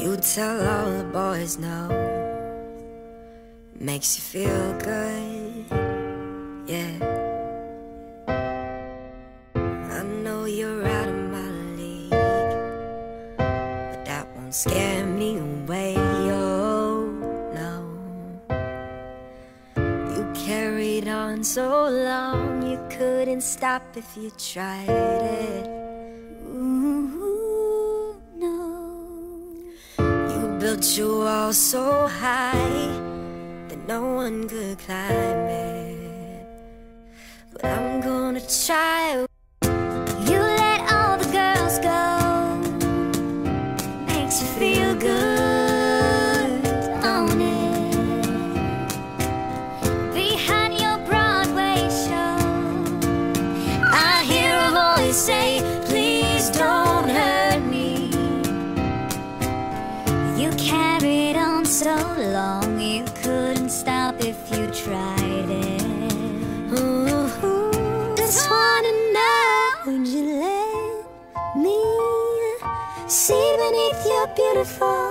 You tell all the boys no. Makes you feel good, yeah. I know you're out of my league, but that won't scare me away, oh no. You carried on so long, you couldn't stop if you tried it. Ooh, no. You built your wall so high that no one could climb it, but I'm gonna try. You let all the girls go, makes you feel good, own it. Behind your Broadway show, I hear a voice say, please don't hurt me. You carried on so long, you couldn't stop if you tried it. Just wanna know, would you let me see beneath your beautiful